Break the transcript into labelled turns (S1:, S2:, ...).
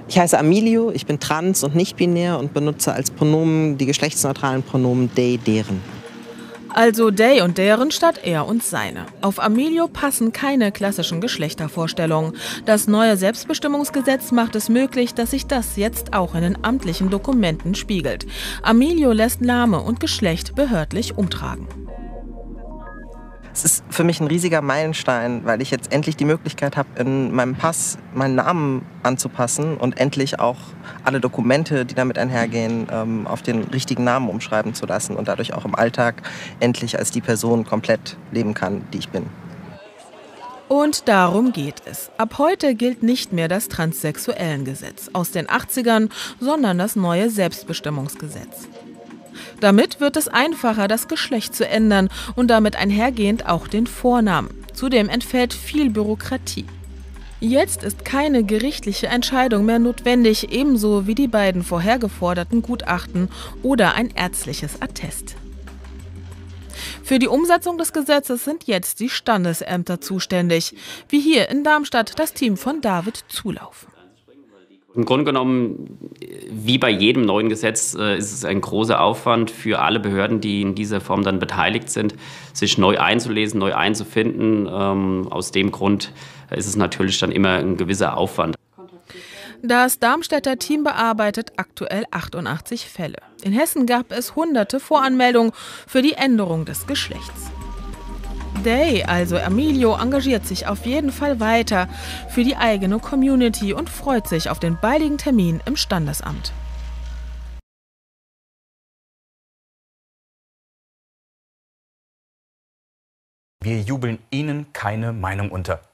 S1: Ich heiße Amilio, ich bin trans und nicht binär und benutze als Pronomen die geschlechtsneutralen Pronomen they, deren.
S2: Also they und deren statt er und seine. Auf Amilio passen keine klassischen Geschlechtervorstellungen. Das neue Selbstbestimmungsgesetz macht es möglich, dass sich das jetzt auch in den amtlichen Dokumenten spiegelt. Amilio lässt Name und Geschlecht behördlich umtragen.
S1: Es ist für mich ein riesiger Meilenstein, weil ich jetzt endlich die Möglichkeit habe, in meinem Pass meinen Namen anzupassen und endlich auch alle Dokumente, die damit einhergehen, auf den richtigen Namen umschreiben zu lassen und dadurch auch im Alltag endlich als die Person komplett leben kann, die ich bin.
S2: Und darum geht es. Ab heute gilt nicht mehr das Transsexuellengesetz aus den 80ern, sondern das neue Selbstbestimmungsgesetz. Damit wird es einfacher, das Geschlecht zu ändern und damit einhergehend auch den Vornamen. Zudem entfällt viel Bürokratie. Jetzt ist keine gerichtliche Entscheidung mehr notwendig, ebenso wie die beiden vorher geforderten Gutachten oder ein ärztliches Attest. Für die Umsetzung des Gesetzes sind jetzt die Standesämter zuständig, wie hier in Darmstadt das Team von David Zulauf.
S3: Im Grunde genommen, wie bei jedem neuen Gesetz, ist es ein großer Aufwand für alle Behörden, die in dieser Form dann beteiligt sind, sich neu einzulesen, neu einzufinden. Aus dem Grund ist es natürlich dann immer ein gewisser Aufwand.
S2: Das Darmstädter Team bearbeitet aktuell 88 Fälle. In Hessen gab es hunderte Voranmeldungen für die Änderung des Geschlechts. They, also Amilio, engagiert sich auf jeden Fall weiter für die eigene Community und freut sich auf den baldigen Termin im Standesamt.
S4: Wir jubeln Ihnen keine Meinung unter.